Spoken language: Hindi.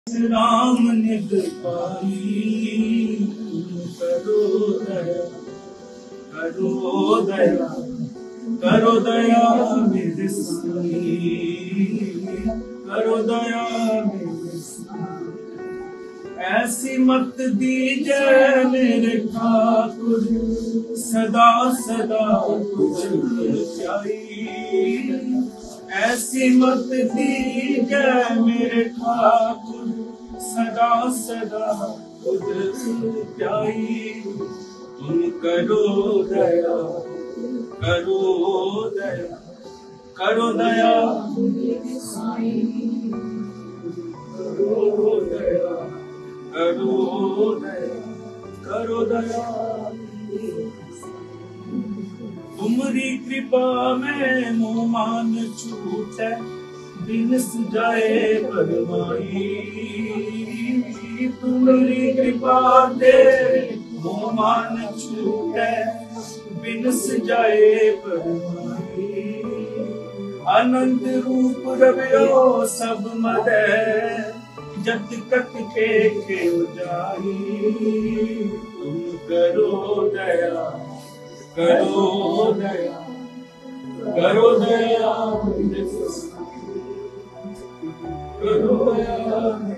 राम निज पानी करो दया, करो दया, करो दया मेरे स्वामी, करो दया मेरे स्वामी। ऐसी मत दीजिए मेरे ठाकुर, सदा सदा कुछ चाहिए। ऐसी मत दीजिए मेरे ठाकुर, सदा सदा खुद चाहिए। तुम करो दया, करो दया, करो दया, करो दया, करो दया, करो दया। तुम्हारी कृपा में मोह मान छूटे, दिन जाए परमाई। तुम्हारी कृपा दे मोह मान छूटे, बिन जाए परमाई। अनंत रूप रव्यो सब मदे, जत कत के जाई। तुम करो दया, करो दया, करो दया, करो दया।